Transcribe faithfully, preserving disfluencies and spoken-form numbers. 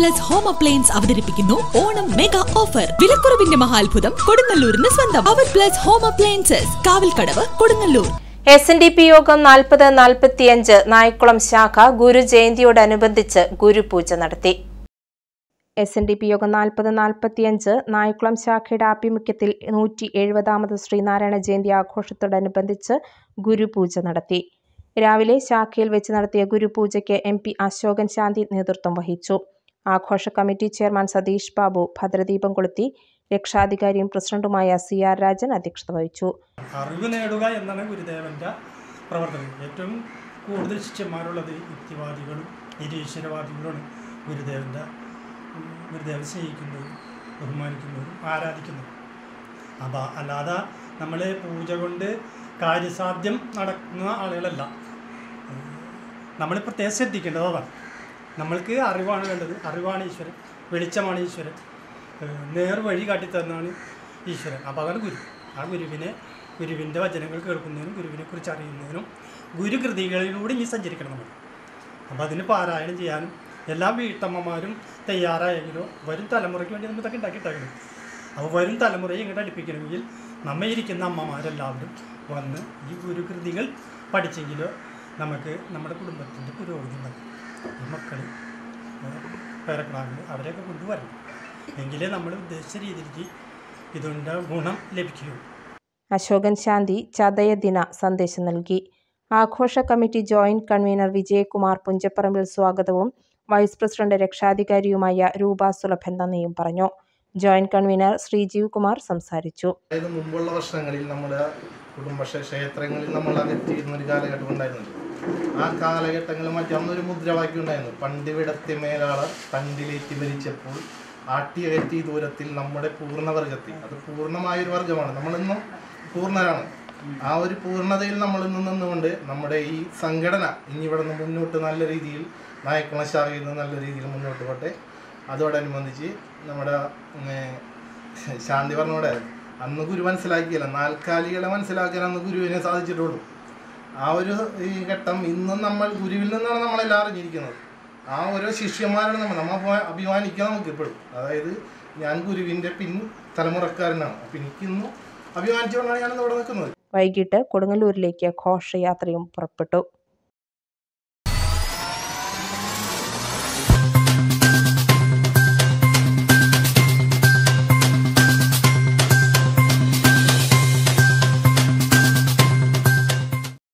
Plus home appliance അവതരിപ്പിക്കുന്നു Onam mega offer. വിലക്കുറവിന്റെ മഹാത്ഭുതം കൊടുങ്ങല്ലൂരിന് സ്വന്തം. അവർ plus home appliances, Kavalkadavu, Kodungallur. S N D P Yogam നാൽപ്പത് നാൽപ്പത്തിയഞ്ച് നായ്ക്കുളം ശാഖ ഗുരുജയന്തിയോടനുബന്ധിച്ച് ഗുരുപൂജ നടത്തി. S N D P Yogam നാൽപ്പത് നാൽപ്പത്തിയഞ്ച് നായ്ക്കുളം ശാഖയുടെ ആഭിമുഖ്യത്തിൽ നൂറ്റി എഴുപതാമത് ശ്രീനാരായണ ജയന്തി ആഘോഷത്തോടനുബന്ധിച്ച് ഗുരുപൂജ നടത്തി. രാവിലെ ശാഖയിൽ വെച്ച് നടത്തിയ ഗുരുപൂജയ്ക്ക് എം പി അശോകൻ ശാന്തി നേതൃത്വം വഹിച്ചു. ആഘോഷ കമ്മിറ്റി ചെയർമാൻ സതീഷ് ബാബു ഭദ്രദീപം കൊളുത്തി. രക്ഷാധികാരിയും പ്രസിഡന്റുമായ സി ആർ രാജൻ അധ്യക്ഷത വഹിച്ചു. അറിവ് നേടുക എന്നാണ് ഗുരുദേവന്റെ പ്രവർത്തനം. ഏറ്റവും കൂടുതൽ ശിഷ്യന്മാരുള്ളത് യുക്തിവാദികളും നിരീശ്വരവാദികളുമാണ്. ഗുരുദേവന്റെ ഗുരുദേവൻ സ്നേഹിക്കുന്നവരും ബഹുമാനിക്കുന്നവരും ആരാധിക്കുന്നവരും. അപ്പോൾ അല്ലാതെ നമ്മൾ പൂജ കൊണ്ട് കാര്യസാധ്യം നടക്കുന്ന ആളുകളല്ല. നമ്മൾ പ്രത്യേകം ശ്രദ്ധിക്കേണ്ടത് അതാണ്. നമ്മൾക്ക് അറിവാണ് വേണ്ടത്. അറിവാണ് ഈശ്വരൻ, വെളിച്ചമാണ് ഈശ്വരൻ, നേർ വഴി കാട്ടിത്തന്നാണ് ഈശ്വരൻ. അപ്പോൾ അതാണ് ഗുരു. ആ ഗുരുവിനെ ഗുരുവിൻ്റെ വചനങ്ങൾ കേൾക്കുന്നതിനും ഗുരുവിനെ കുറിച്ച് അറിയുന്നതിനും ഗുരുകൃതികളിലൂടെ ഇനി സഞ്ചരിക്കണം നമ്മൾ. അപ്പോൾ അതിന് പാരായണം ചെയ്യാനും എല്ലാ വീട്ടമ്മമാരും തയ്യാറായെങ്കിലോ വരും തലമുറയ്ക്ക് വേണ്ടി നമ്മൾ ഇതൊക്കെ ഉണ്ടാക്കിയിട്ടാക്കണം. അപ്പോൾ വരും തലമുറയെ ഇങ്ങോട്ട് അടുപ്പിക്കണമെങ്കിൽ നമ്മ ഇരിക്കുന്ന അമ്മമാരെല്ലാവരും വന്ന് ഈ ഗുരുകൃതികൾ പഠിച്ചെങ്കിലോ നമുക്ക് നമ്മുടെ കുടുംബത്തിൻ്റെ പുരോഗതി ഉണ്ടാകും. ഈ മക്കൾ പേരക്കിടാങ്ങൾ അവരെയൊക്കെ കൊണ്ടുവരണം. എങ്കിലേ നമ്മൾ ഉദ്ദേശിച്ച രീതിയിലേക്ക് ഇതിൻ്റെ ഗുണം ലഭിക്കുകയുള്ളൂ. അശോകൻ ശാന്തി ചതയദിന സന്ദേശം നൽകി. ആഘോഷ committee joint convener Vijayakumar Punchapparambil സ്വാഗതവും വൈസ് പ്രസിഡന്റ് രക്ഷാധികാരിയുമായ രൂപ സുലഭൻ നന്ദിയും പറഞ്ഞു. ജോയിന്റ് കൺവീനർ ശ്രീജീവ് കുമാർ സംസാരിച്ചു. മുമ്പുള്ള വർഷങ്ങളിൽ നമ്മുടെ കുടുംബ ക്ഷേത്രങ്ങളിൽ നമ്മൾ അകറ്റിയിരുന്ന ഒരു കാലഘട്ടം ഉണ്ടായിരുന്നു. ആ കാലഘട്ടങ്ങളിൽ മറ്റേ അന്നൊരു മുദ്രാവാക്യം ഉണ്ടായിരുന്നു. പണ്ടിവിടത്തെ മേലാളർ തണ്ടിലേറ്റി ഭരിച്ചപ്പോൾ ആട്ടിയകറ്റി ദൂരത്തിൽ നമ്മുടെ പൂർണ്ണവർഗത്തിൽ. അത് പൂർണ്ണമായൊരു വർഗമാണ്. നമ്മളിന്നും പൂർണ്ണരാണ്. ആ ഒരു പൂർണ്ണതയിൽ നമ്മൾ ഇന്ന് നിന്നുകൊണ്ട് നമ്മുടെ ഈ സംഘടന ഇനി ഇവിടെ നിന്ന് മുന്നോട്ട് നല്ല രീതിയിൽ നായ്ക്കുളം ശാഖയിൽ നിന്ന് നല്ല രീതിയിൽ മുന്നോട്ട് പോട്ടെ. അതോടനുബന്ധിച്ച് നമ്മുടെ ശാന്തി പറഞ്ഞോടെ അന്ന് ഗുരു മനസ്സിലാക്കിയല്ല, നാൽക്കാലികളെ മനസ്സിലാക്കാൻ അന്ന് ഗുരുവിനെ സാധിച്ചിട്ടുള്ളൂ. ആ ഒരു ഈ ഘട്ടം ഇന്നും നമ്മൾ ഗുരുവിൽ നിന്നാണ് നമ്മളെല്ലാം അറിഞ്ഞിരിക്കുന്നത്. ആ ഓരോ ശിഷ്യന്മാരാണ് നമ്മൾ നമ്മൾ അഭിമാനിക്കാൻ നമുക്ക് ഇപ്പോഴും. അതായത് ഞാൻ ഗുരുവിൻ്റെ പിൻ തലമുറക്കാരനാണ്. അപ്പം എനിക്കിന്നും അഭിമാനിച്ചുകൊണ്ടാണ് ഞാനിന്ന് ഇവിടെ നിൽക്കുന്നത്. വൈകിട്ട് കൊടുങ്ങല്ലൂരിലേക്ക് ഘോഷയാത്രയും പുറപ്പെട്ടു.